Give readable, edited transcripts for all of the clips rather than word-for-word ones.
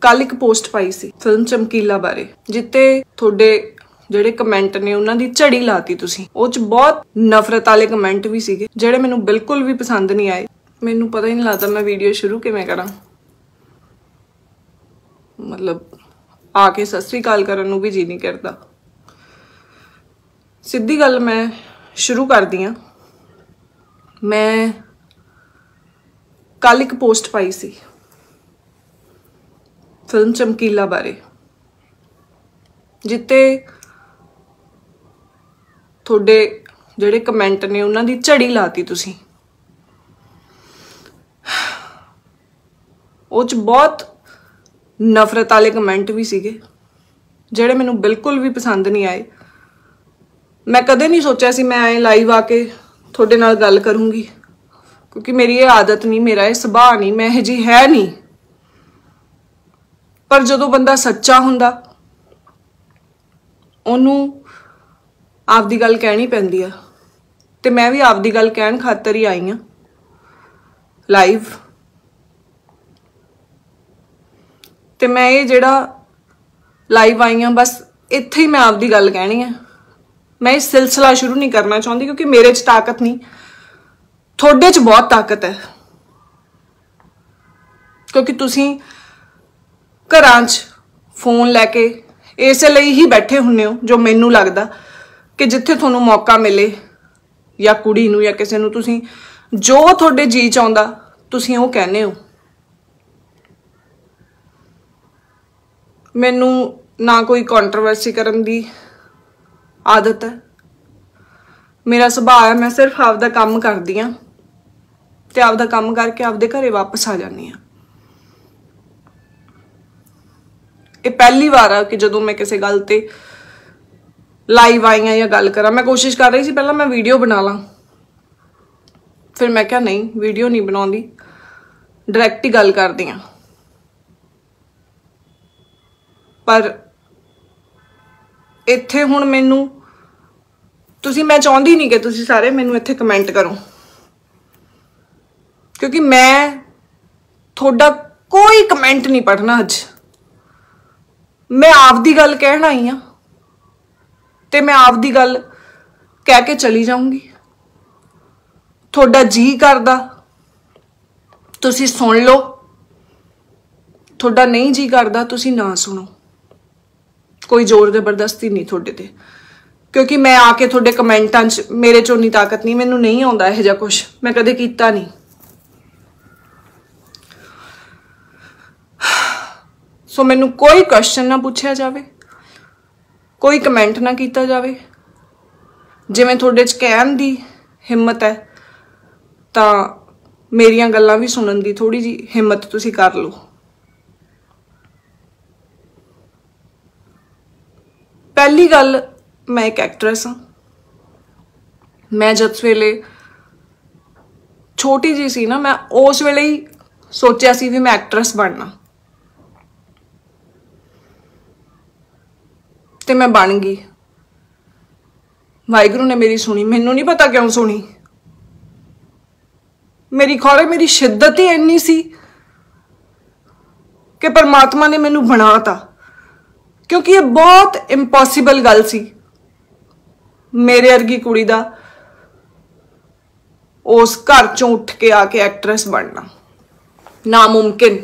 कल एक पोस्ट पाई सी फिल्म चमकीला बारे जिते थोड़े ਜਿਹੜੇ ਕਮੈਂਟ ਨੇ ਉਹਨਾਂ ਦੀ ਝੜੀ ਲਾਤੀ ਤੁਸੀਂ। ਉਹ ਚ ਬਹੁਤ ਨਫ਼ਰਤ ਵਾਲੇ ਕਮੈਂਟ ਵੀ ਸੀਗੇ ਜਿਹੜੇ ਮੈਨੂੰ ਬਿਲਕੁਲ ਵੀ ਪਸੰਦ ਨਹੀਂ ਆਏ। ਮੈਨੂੰ ਪਤਾ ਹੀ ਨਹੀਂ ਲੱਗਦਾ ਮੈਂ ਵੀਡੀਓ ਸ਼ੁਰੂ ਕਿਵੇਂ ਕਰਾਂ। मतलब आ के सत श्री अकाल करन नूं भी जी नहीं करता। सीधी गल मैं शुरू कर दी हाँ। मैं कल एक पोस्ट पाई सी फिल्म चमकीला बारे जिते थोड़े जिहड़े कमेंट ने उन्हां दी झड़ी लाती तुसीं। उह च बहुत नफ़रत वाले कमेंट भी सीगे ਜਿਹੜੇ ਮੈਨੂੰ बिल्कुल भी पसंद नहीं आए। मैं कदे नहीं सोचा सी मैं आए लाइव आके थोड़े नाल गल करूँगी क्योंकि मेरी ये आदत नहीं, मेरा ये सुभाव नहीं, मैं यह जी है नहीं। पर जदों बंदा सच्चा हुंदा ओनू आपदी गल कहनी पैंदी आ ते मैं भी आपदी गल कहण खातर ही आई हाँ लाइव। ते मैं ये जिहड़ा लाइव आई हाँ बस इत्थे ही मैं आपदी गल कहनी है। मैं इस सिलसिला शुरू नहीं करना चाहती क्योंकि मेरे च ताकत नहीं, थोड़े च बहुत ताकत है। क्योंकि तुसीं घरां च फोन लैके इस लई ही बैठे हुन्ने हो जो मैनू लगदा कि जिथे तुहानू मौका मिले या कुड़ी नू या किसी नू तुसीं जो थोड़े जी चाहुंदा तुसीं वो कहने हो। मैनू ना कोई कॉन्ट्रोवर्सी करन दी आदत है, मेरा सुभाव है। मैं सिर्फ आपदा काम करदी हाँ ते आपदा काम करके आपदे घरे वापस आ जानी हाँ। ये पहली बार आ कि जदों मैं किसी गल ते लाइव आई हाँ या गल करा। मैं कोशिश कर रही सी पहला मैं वीडियो बना ला, फिर मैं क्या नहीं वीडियो नहीं बनाउंदी, डायरैक्ट ही गल करदी हाँ। पर इत्थे हुण मैनू तुसीं मैं चाहुंदी नहीं कि तुसीं सारे मैनू इत्थे कमेंट करो क्योंकि मैं थोड़ा कोई कमेंट नहीं पढ़ना। अज मैं आपदी गल कहण आई हाँ ते मैं आपदी गल कह के चली जाऊंगी। थोड़ा जी करदा तुसीं सुन लो, थोड़ा नहीं जी करदा तुसीं ना सुनो। कोई जोर जबरदस्ती नहीं थोड़े ते क्योंकि मैं आके थोड़े कमेंटां च मेरे चों नहीं ताकत नहीं, मैनू नहीं आउंदा इहो जिहा कुछ, मैं कदे कीता नहीं। सो मैनू कोई क्वेश्चन ना पूछा जाए, कोई कमेंट ना किया जाए। जिवें थोड़े च कहण दी हिम्मत है तो मेरियां गल्लां भी सुनन दी थोड़ी जी हिम्मत तुसीं कर लो। पहली गल मैं एक एक्ट्रेस हाँ। मैं जिस वेले छोटी जी सी ना मैं उस वेले ही सोचा सी भी मैं एक्ट्रेस बनना ते मैं बन गई। वाहिगुरू ने मेरी सुनी, मैनू नहीं पता क्यों सुनी। मेरी खौरे मेरी शिद्दत ही इन्नी सी कि परमात्मा ने मैनू बनाता क्योंकि ये बहुत इंपॉसिबल गल सी मेरे वर्गी कुड़ी दा उस घर चों उठ के आके एक्ट्रेस बनना नामुमकिन।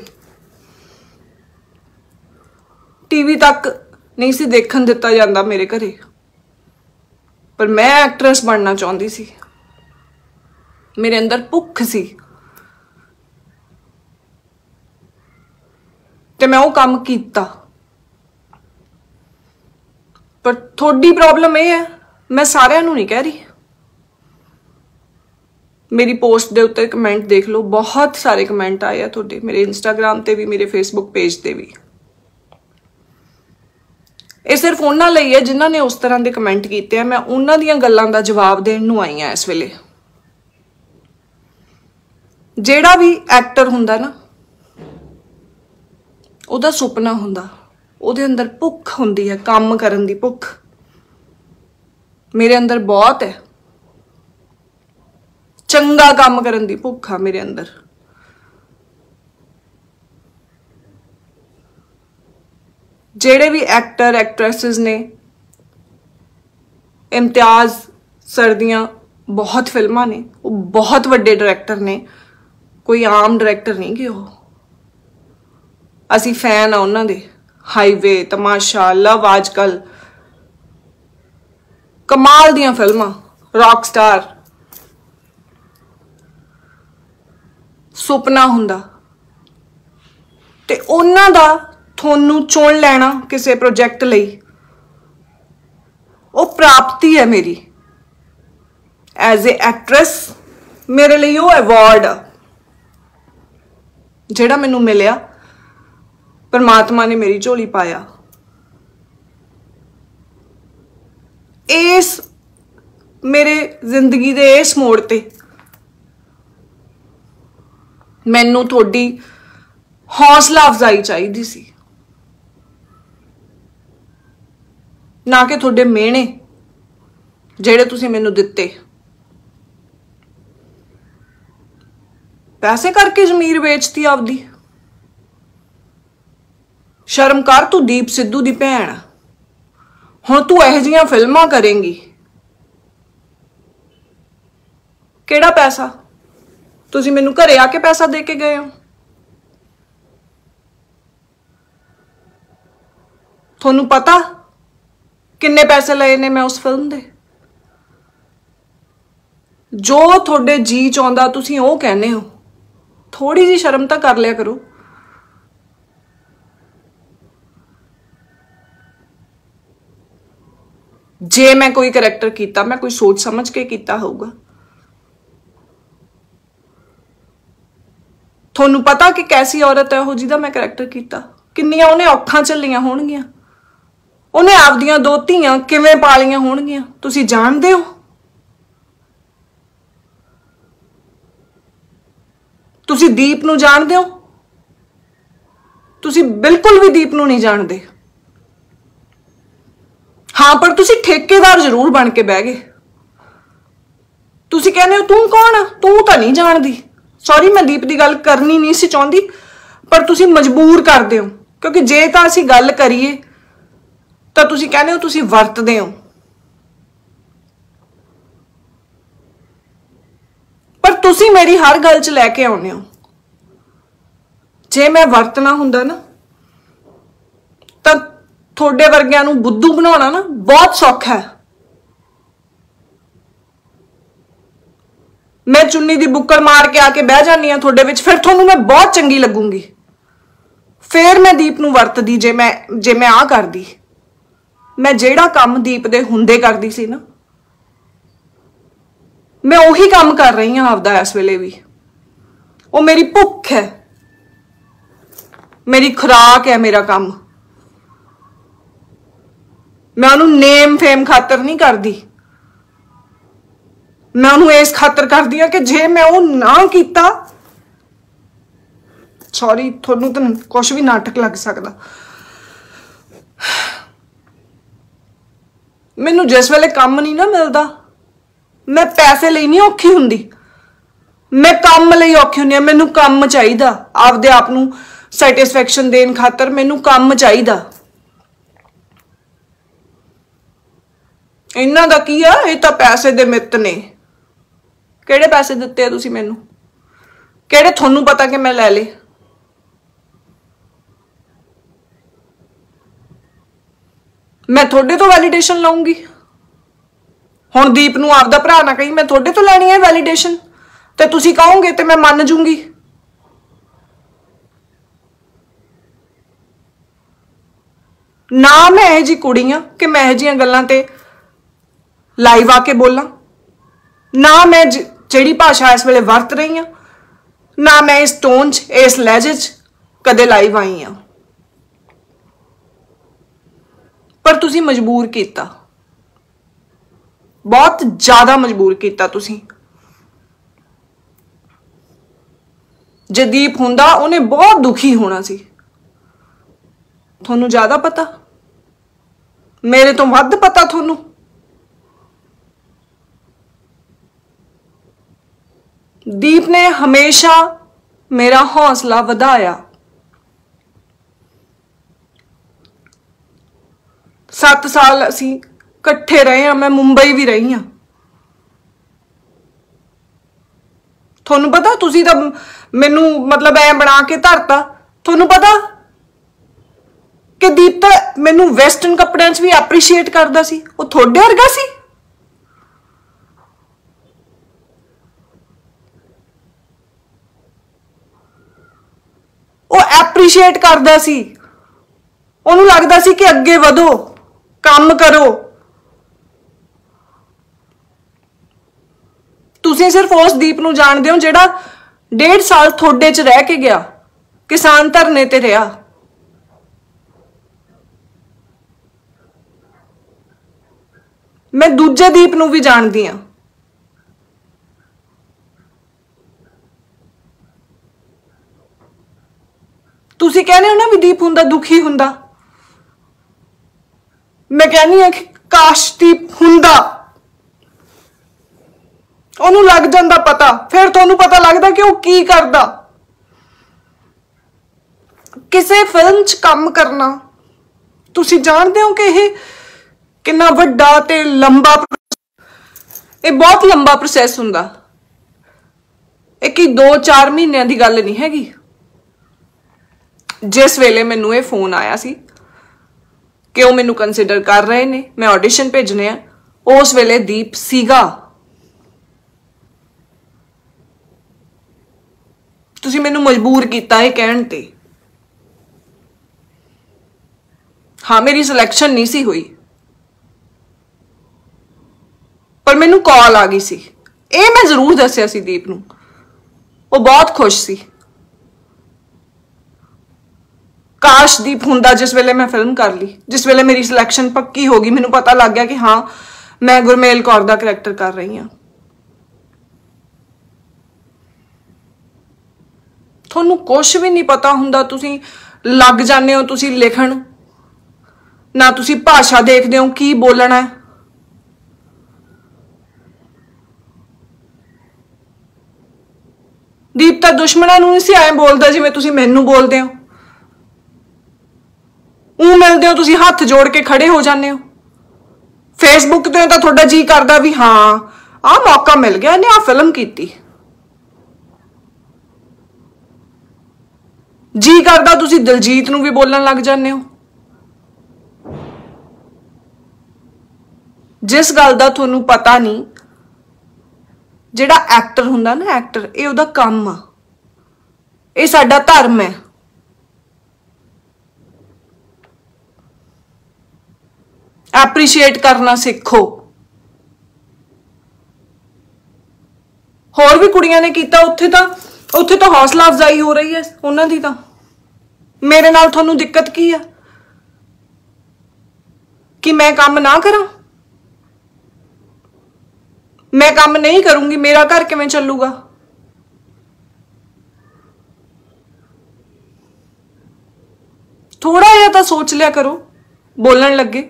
टीवी तक नहीं सी देखन दिता जांदा मेरे घरे, पर मैं एक्ट्रेस बनना चाहती सी। मेरे अंदर भुख सी ते मैं वो काम कीता। पर थोड़ी प्रॉब्लम यह है मैं सारिਆਂ ਨੂੰ नहीं कह रही। मेरी पोस्ट के उत्ते कमेंट देख लो, बहुत सारे कमेंट आए हैं थोड़े मेरे इंस्टाग्राम ते भी मेरे फेसबुक पेज ते भी। ये सिर्फ उन्हां लई है जिन्हां ने उस तरह के कमेंट किए हैं। मैं उन्हां दीयां गल्लां दा जवाब देण नूं आई हां इस वेले। जिहड़ा भी एक्टर हुंदा ना उहदा सुपना हुंदा, उहदे अंदर भुख हुंदी है काम करन दी भुख। मेरे अंदर बहुत है, चंगा काम करन दी भुख आ मेरे अंदर। ਜਿਹੜੇ ਵੀ ਐਕਟਰ ਐਕਟ੍ਰੈसेस ਨੇ, इम्तियाज सर दियां बहुत फिल्मां ने, वो बहुत वड्डे डायरैक्टर ने, कोई आम डायरैक्टर नहीं गे। असी फैन आ उन्हां दे। हाईवे, तमाशा, लव आजकल, कमाल दियां फिल्मां, रॉक स्टार, सुपना हुंदा। ते उन्हां दा थोनू चुन लैना किसी प्रोजैक्ट लई, वो प्राप्ति है मेरी एज ए एक्ट्रेस। मेरे लिए वो अवार्ड जेड़ा मैनू मिलिया, परमात्मा ने मेरी झोली पाया। इस मेरे जिंदगी दे इस मोड़ ते मैनू थोड़ी हौसला अफजाई चाहिदी सी, ना कि थोड़े मेहने जेड़े तुसीं मैनू दिते। पैसे करके जमीर बेचती आपदी। शर्म कर, तू दीप सिद्धू दी भैन, हुण तू इहो जिहियां फिल्मां करेंगी, केड़ा पैसा? तुसीं मैनू घरे आके पैसा दे के गए हो? थोनू पता किन्ने पैसे लए ने मैं उस फिल्म दे? जो थोड़े जी चाहुंदा तुसीं ओह कहने हो। थोड़ी जी शर्म तो कर लिया करो। जे मैं कोई करैक्टर कीता, मैं कोई सोच समझ के कीता होगा। थोनू पता कि कैसी औरत है वो जिहदा मैं करैक्टर कीता, किन्नियां उन्हें औखां झल्लियां होणगियां, उन्हें आपदियां दो धीआं किवें पालियां होणगियां, तुसीं जाणदे हो? तुसीं दीप नूं जाणदे हो? तुसीं बिल्कुल भी दीप नूं नहीं जाणदे। हाँ, पर तुसीं ठेकेदार जरूर बन के बह गए। तुसीं कहने हो तू कौन आ, तू तो नहीं जानदी। सॉरी, मैं दीप की गल करनी नहीं सी चाहती, पर तुसीं मजबूर करदे हो, क्योंकि जे तां असीं गल करिए तां तुसीं कहने हो तुसीं वरतदे हो। पर तुसीं मेरी हर गल च लैके आउंदे हो। जे मैं वरतना हुंदा ना तां थोड़े वर्गियां नूं बुद्धू बनाउणा ना बहुत सौखा है। मैं चुन्नी दी बुक्कड़ मार के आके बह जानी हां थोड़े विच, फिर थोनू मैं बहुत चंगी लगूंगी। फिर मैं दीप नूं वरतदी जे मैं आ करदी। मैं जेड़ा काम दीप दे हुंदे करदी सी ना, मैं उही काम कर रही हां आपदा इस वेले भी। वो मेरी भुख है, मेरी खुराक है, मेरा काम। मैं उन्होंने नेम फेम खातर नहीं करदी, मैं उन्होंने इस खातर करदी हां कि जे मैं वो ना कीता, सॉरी थोनू तो कुछ भी नाटक लग सकता। मैनू जिस वेले काम नहीं ना मिलता, मैं पैसे लिए नहीं औखी हुंदी, मैं काम लई औखी हुंदी। मैनू काम चाहिदा, आपदे आप नू सैटिस्फैक्शन देन खातर मैनू काम चाहिदा। इन्हां दा की आ, ये तां पैसे दे मित्त ने। किहड़े पैसे दित्ते आ तुसीं मैनू? किहड़े थोनू पता कि मैं लै ले? मैं थोड़े तो वैलीडेशन लाऊंगी। हुण दीप नूं आपदा भरा ना कहीं, मैं थोड़े तो लैनी है वैलीडेशन, ते तुसीं कहोगे ते मैं मन जूंगी। ना मैं इहो जी कुड़ी हां कि मैं इहो जिहियां गल्लां ते लाइव आके बोलां। ना मैं जिहड़ी भाषा इस वेले वरत रही हां, ना मैं इस टोन च, इस लहजे च कदे लाइव आई हां। पर तुसीं मजबूर कीता, बहुत ज्यादा मजबूर कीता तुसीं। जे दीप हुंदा उन्हें बहुत दुखी होना सी। थोनू ज्यादा पता, मेरे तो वध पता थोनू। दीप ने हमेशा मेरा हौसला वधाया। 7 साल ਅਸੀਂ ਇਕੱਠੇ ਰਹੇ ਹਾਂ, मैं मुंबई भी रही हाँ। ਤੁਹਾਨੂੰ ਪਤਾ ਤੁਸੀਂ ਤਾਂ ਮੈਨੂੰ मतलब ਐ ਬਣਾ ਕੇ ਧਰਤਾ। ਤੁਹਾਨੂੰ ਪਤਾ ਕਿ ਦੀਪ ਤਾਂ ਮੈਨੂੰ ਵੈਸਟਰਨ ਕੱਪੜਿਆਂ 'ਚ ਵੀ ਐਪਰੀਸ਼ੀਏਟ ਕਰਦਾ ਸੀ, ਉਹ ਤੁਹਾਡੇ ਵਰਗਾ ਸੀ। ਉਹ ਐਪਰੀਸ਼ੀਏਟ ਕਰਦਾ ਸੀ, ਉਹਨੂੰ ਲੱਗਦਾ ਸੀ ਕਿ ਅੱਗੇ ਵਧੋ, ਕੰਮ ਕਰੋ। ਤੁਸੀਂ ਸਿਰਫ ਉਸ ਦੀਪ ਨੂੰ ਜਾਣਦੇ ਹੋ ਜਿਹੜਾ 1.5 ਸਾਲ ਤੁਹਾਡੇ 'ਚ ਰਹਿ ਕੇ ਗਿਆ, ਕਿਸਾਨ ਧਰਨੇ ਤੇ ਰਿਹਾ। मैं दूजे दीप नूं भी जानदी हां। तुसीं कहने हो ना भी दीप हुंदा दुखी हुंदा, मैं कहनी हां कि काश दीप हुंदा, ओनू लग जांदा पता, फिर तुहानूं पता लगदा कि वो की करदा। किसी फिल्म च काम करना तुसीं जानदे हो कि यह कितना वड्डा ते लंबा, ये बहुत लंबा प्रोसैस हुंदा, एक 2-4 महीनों की गल नहीं हैगी। जिस वेले मैनू ये फोन आया सी कि वो मैनू कंसिडर कर रहे ने, मैं ऑडिशन भेजने हैं, उस वेले दीप सीगा। तुसीं मैनू मजबूर किया है कहण ते। हाँ, मेरी सिलेक्शन नहीं सी हुई, पर मैनू कॉल आ गई सी। ये मैं जरूर दस्या सी दीप नूं, वो बहुत खुश सी। काश दीप हुंदा जिस वेले मैं फिल्म कर ली, जिस वेले मेरी सिलेक्शन पक्की हो गई, मैनू पता लग गया कि हाँ मैं गुरमेल कौर दा करैक्टर कर रही हाँ। तुहानूं कुछ भी नहीं पता हुंदा, तुसीं लग जाने हो तुसीं लिखण, ना तुसीं भाषा देखदे हो की बोलना है। दीप तो दुश्मनों नहीं सी ऐ बोलता जिवें तुसीं मैनूं बोलदे हो। मिलदे हो तुसीं हथ जोड़ के खड़े हो जाते हो। फेसबुक ते तो तुहाडा जी करदा भी हाँ आ मौका मिल गया, इन्हें आ फिल्म कीती। जी करदा तुसीं दिलजीत नूं भी बोलण लग जाते हो। जिस गल दा तुहानूं पता नहीं, जिहड़ा एक्टर हुंदा ना, एक्टर ये उहदा काम आ, ये साडा धर्म है। एप्रीशिएट करना सीखो। होर भी कुड़ियां ने कीता, उत्थे तो हौसला अफजाई हो रही है उन्हां दी। तां मेरे नाल तुहानूं दिक्कत की है कि मैं काम ना करा? मैं काम नहीं करूंगी, मेरा घर किवें चलूगा? थोड़ा या तो सोच लिया करो बोलन लगे।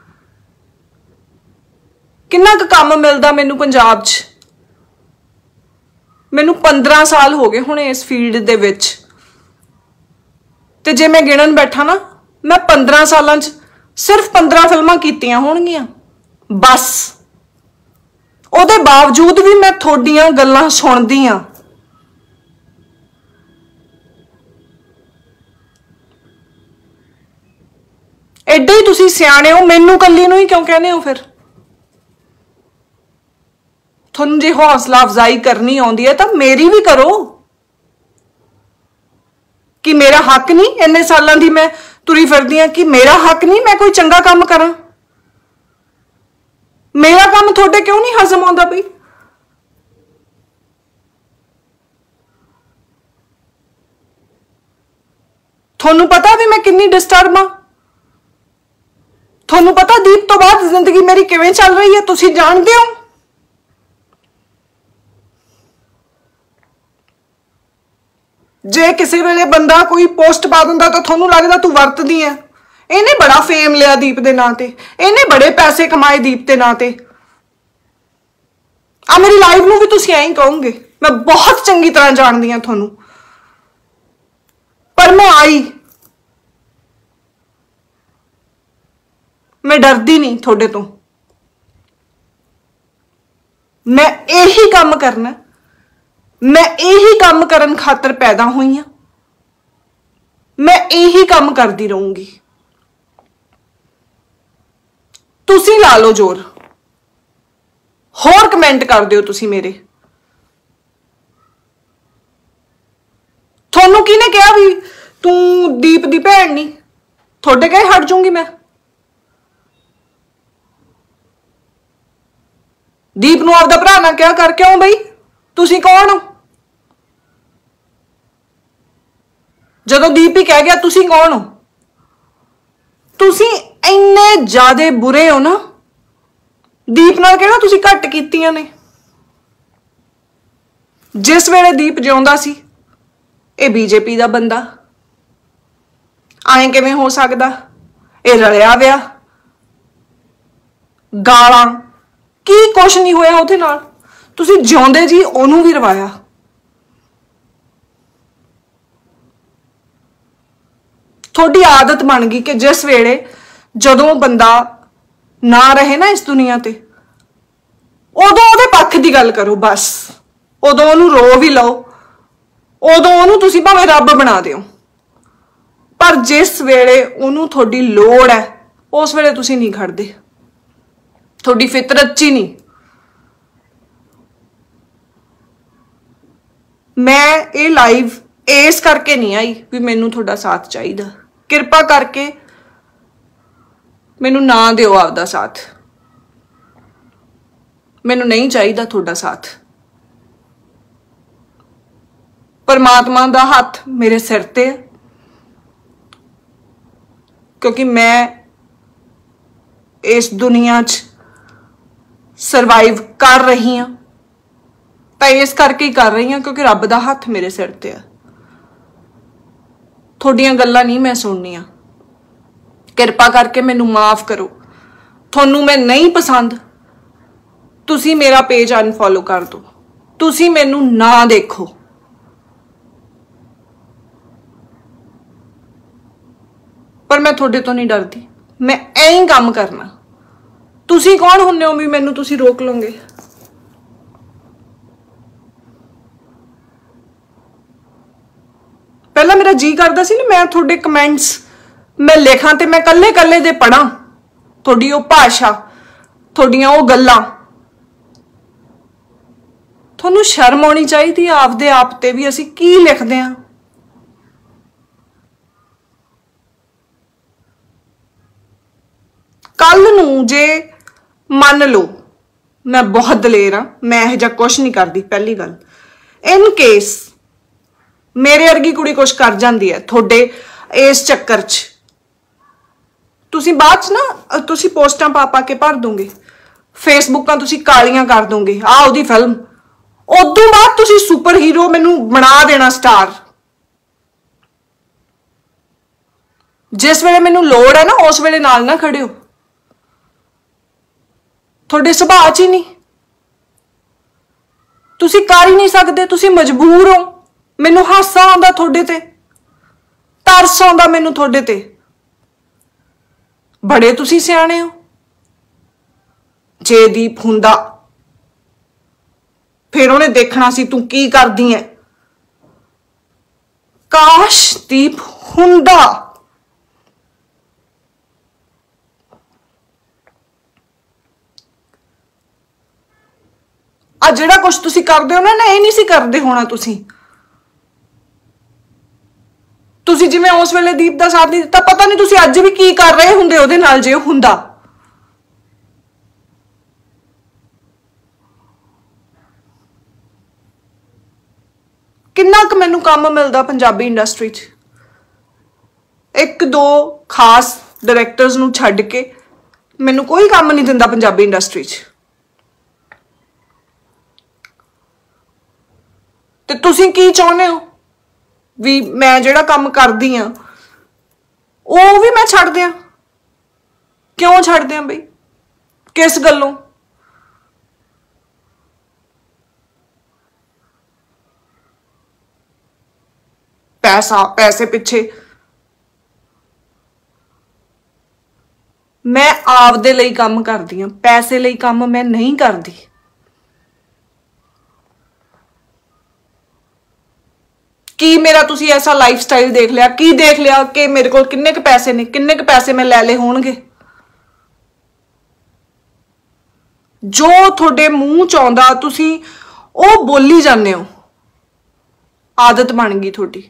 किन्ना क काम मिलदा मैनू पंजाब च? मैनू 15 साल हो गए हुणे इस फील्ड दे विच, ते जे मैं गिणन बैठा ना, मैं 15 सालां च सिर्फ 15 फिल्मां कीतियां होणगियां बस। ਉਹਦੇ बावजूद भी मैं थोड़ियां गल्लां सुनदी हाँ। एडे ही तुसीं सियाणे हो, मैनू कल्ली नूं ही क्यों कहने हो? फिर तुहानूं जे हौसला अफजाई करनी आउंदी है तो मेरी भी करो। कि मेरा हक नहीं इन्ने सालां दी मैं तुरी फिरदी हां, कि मेरा हक नहीं मैं कोई चंगा काम करा? मेरा काम थोड़े क्यों नहीं हजम आउंदा पई? थोनू पता भी मैं कितनी डिस्टर्ब हाँ? थोनू पता दीप तो बाद जिंदगी मेरी किवें चल रही है? तुसीं जानदे हो? जे किसी वेले बंदा कोई पोस्ट पा दिंदा तो थोनू लगदा तू वरतदी है। इन्हें बड़ा फेम लिया दीप दे नां ते, इन्हें बड़े पैसे कमाए दीप दे नां ते। आ मेरी लाइफ नूं भी तुसीं ऐं ही कहोगे, मैं बहुत चंगी तरह जानदी हां थोनू। पर मैं आई, मैं डरदी नहीं थोड़े तो। मैं यही काम करना, मैं यही काम करन खातर पैदा हुई हां, मैं यही काम करती रहूंगी। तुसी ला लो जोर, होर कमेंट कर दियो तुसी मेरे। थोनू किने कहा भी तू दीप दी भैन नहीं, थोड़े कहे हट जूंगी मैं। दीप नूं आपदा भरा ना क्या कर, क्यों बई तुसी कौन हो? जदों दीप ही कह गया तुसी कौन हो? तुसी इन्ने ज्यादा बुरे हो ना, दीप नाल कहना तुसी घट कीतियां ने। जिस वेले दीप जिउंदा सी ये बीजेपी दा बंदा, आए किवें हो सकदा? ये रलिया विया, गालां की कुछ नहीं होया उहदे नाल। तुसी जिउंदे जी ओनू भी रवाया। थोड़ी आदत बन गई कि जिस वेले जदों बंदा ना रहे ना इस दुनिया ते, उदों उहदे पक्ष की गल करो बस। उदों ओनू रो भी लो, उदों ओनू तुसी भावें रब बना दिओ, पर जिस वेले ओनू थोड़ी लोड़ है उस वेले तुसी नहीं खड़दे। थोड़ी फितरत च ही नहीं। मैं ये लाइव इस करके नहीं आई भी मैनू थोड़ा साथ चाहिए। कृपा करके मैनू ना दिओ आपदा साथ, मैनू नहीं चाहिए थोड़ा साथ। परमात्मा दा हाथ मेरे सिर ते है, क्योंकि मैं इस दुनिया च सरवाइव कर रही हाँ, तो इस करके ही कर रही हाँ क्योंकि रब दा हाथ मेरे सिर ते है। थोड़ियां गल्लां नहीं मैं सुननियां। कृपा करके मैनू माफ करो। थोनू मैं नहीं पसंद, तुसी मेरा पेज अनफॉलो कर दो, तुसी मैनू ना देखो। पर मैं थोड़े तो नहीं डरती, मैं ऐं काम करना। तुसी कौन हुन्ने हो भी मैनू तुसी रोक लोगे? पहला मेरा जी करदा सी ना मैं थोड़े कमेंट्स मैं लिखां ते मैं कल्ले कल्ले दे पढ़ां, थोड़ी वो भाषा, थोड़ियां वो गल्लां। थोनू शर्म आनी चाहिए आपदे आप ते भी असी की लिखदे हां। कल नू जे मान लो मैं बहुत दलेर हाँ, मैं यह जा कुछ नहीं करती। पहली गल, इन केस मेरे वर्गी कुड़ी कुछ कर जाती है थोड़े इस चक्कर च, तुसी बाद च ना तुसी पोस्टां पा पा के भर दोगे, फेसबुकां तुसी कालियां कर दोगे, आ ओदी फिल्म, उदों बाद तुसी सुपर हीरो मैनू बना देना स्टार। जिस वेले मैनू लोड़ है ना उस वेले नाल ना खड़े हो। थोड़े सुभाव च ही नहीं, तुसी कर ही नहीं सकते, तुसी मजबूर हो। मैनू हासा आंदा थोड़े ते, तरस आंदा मैनू थोड़े ते। बड़े तुसी सियाणे हो। जे दीप हुंदा फिर उन्हें देखना सी तू की करदी है। काश दीप हुंदा। आ जिहड़ा कुछ तुसी करदे हो ना ये नहीं सी करदे होना। तुसी जिवें उस वेले दीप दा साथ नहीं दिता, पता नहीं तुसी अज भी की कर रहे हुंदे उहदे नाल जे हुंदा। किन्ना क मैनू काम मिलदा पंजाबी इंडस्ट्री च, एक दो खास डायरैक्टर्स नू छड्ड के मैनू कोई काम नहीं दिंदा पंजाबी इंडस्ट्री च। ते तुसी की चाहुंदे हो भी मैं जिहड़ा काम करदी हां वो भी मैं छड्ड दियां? क्यों छड्ड दियां बई, किस गल्लों? पैसा, पैसे पिछे। मैं आपदे ਲਈ ਕੰਮ ਕਰਦੀ ਹਾਂ, ਪੈਸੇ ਲਈ ਕੰਮ मैं नहीं करती। की मेरा तुसी ऐसा लाइफ स्टाइल देख लिया, की देख लिया कि मेरे को किन्ने क पैसे ने, किन्ने क पैसे मैं लै ले होणगे। जो थोड़े मूँह च आउंदा तुसी ओ बोली जाने हो, आदत बन गई थोड़ी।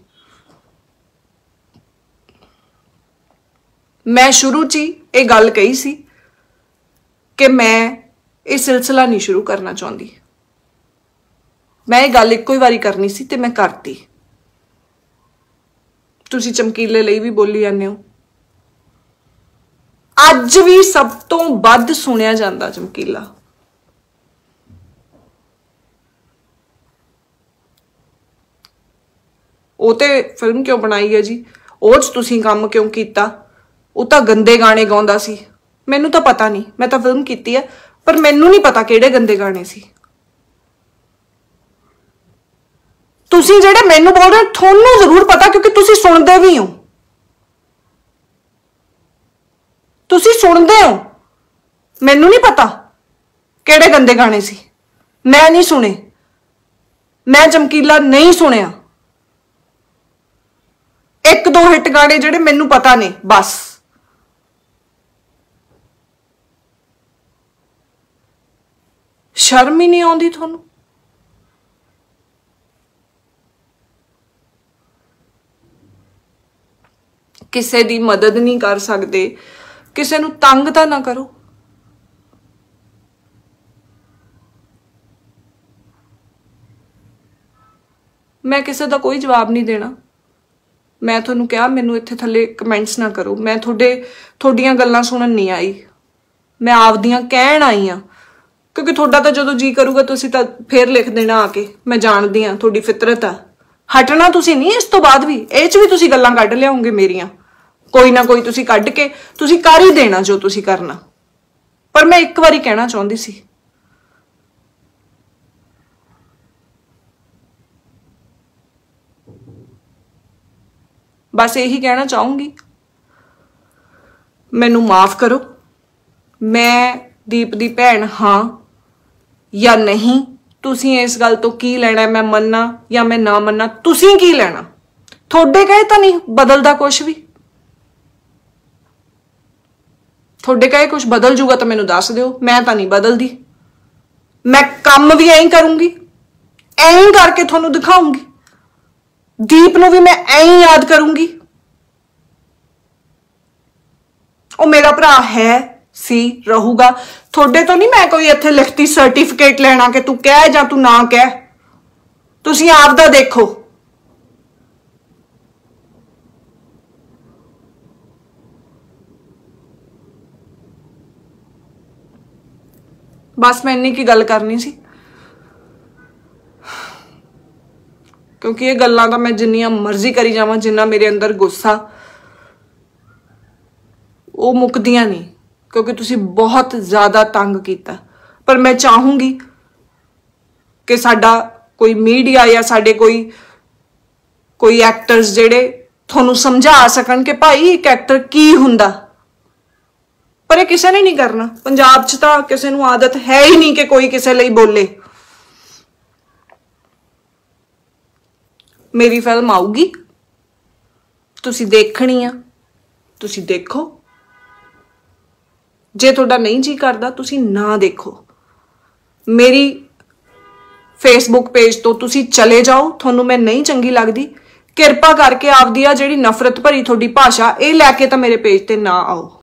मैं शुरू च ही ये गल कही सी कि मैं ये सिलसिला नहीं शुरू करना चाहती। मैं ये गल इको ही वारी करनी सी ते मैं करती। तुसी चमकीले लई भी बोली जाने हो। अज भी सब तो वध सुनिया जाता चमकीला। वो तो फिल्म क्यों बनाई है जी, वो तुसी काम क्यों किया? वो तो गंदे गाने गाउंदा सी। मैनू तो पता नहीं, मैं तो फिल्म की है पर मैनू नहीं पता किहड़े गंदे गाने सी। तुसी जेड़े मैनू बोल रहे हो थोनू जरूर पता, क्योंकि तुसी सुनदे भी हो, तुसी सुनदे हो। मैनू नहीं पता किहड़े गंदे गाने सी, मैं नहीं सुने, मैं चमकीला नहीं सुनिया। एक दो हिट गाने जेड़े मैनू पता ने बस। शर्म ही नहीं आउंदी थोनू? किसे दी मदद नहीं कर सकते, किसे नू तंग तां ना करो। मैं किसे दा कोई जवाब नहीं देना। मैं थोनू कहा मैनू इत्थे थल्ले कमेंट्स ना करो। मैं थोड़ियां गल्लां सुनन नहीं आई, मैं आपदियां कहण आई हाँ। क्योंकि थोड़ा तो जो जी करूगा तुसी तो फिर लिख देना आके। मैं जानदी हाँ थोड़ी फितरत है, हटना तुसी नहीं। इस तो बाद भी ये च भी तुसी गल्लां कढ लियाओगे मेरियां, कोई ना कोई तुसी कढ के तुसी कर ही देना जो तुसी करना। पर मैं एक बारी कहना चाहती सी, बस यही कहना चाहूंगी, मैनू माफ करो। मैं दीप दी भैन हाँ या नहीं, तुसी इस गल तो की लेना? मैं मन्ना या मैं ना मन्ना, तुसी की लेना? थोड़े कहे तो नहीं बदलदा कुछ भी। थोड़े कहे कुछ बदल जूगा तो मैनू दस दिओ, मैं तो नहीं बदलदी। मैं काम भी ऐं करूंगी, ऐं करके थोनू दिखाऊंगी। दीप नू भी मैं ऐं याद करूंगी। वो मेरा भरा है, सी, रहूगा। थोड़े तो नहीं मैं कोई इत्थे लिखती सर्टिफिकेट लेना कि तू कह जा तू ना कह। तुसी आप दा देखो। बस मैं इन्नी की गल करनी सी, क्योंकि ये गल्लां तां मैं जिन्नियां मर्जी करी जावां, जिन्ना मेरे अंदर गुस्सा वो मुकदियां नहीं, क्योंकि तुसी बहुत ज्यादा तंग किया। पर मैं चाहूंगी कि साडा कोई मीडिया या साडे कोई एक्टर्स जेड़े थोनू समझा सकन कि भाई एक एक्टर की हुंदा। पर ये किसी ने नहीं करना। पंजाब च तां किसी नू आदत है ही नहीं कि कोई किसी लई बोले। मेरी फिल्म आऊगी, तुसी देखनी आ, तुसी देखो। जे थोड़ा नहीं जी करदा तुसी ना देखो। मेरी फेसबुक पेज तो तुसी चले जाओ, थोनू मैं नहीं चंगी लगदी। किरपा करके आपदी आ जिहड़ी नफरत भरी थोड़ी भाषा ये लैके तो मेरे पेज ते ना आओ।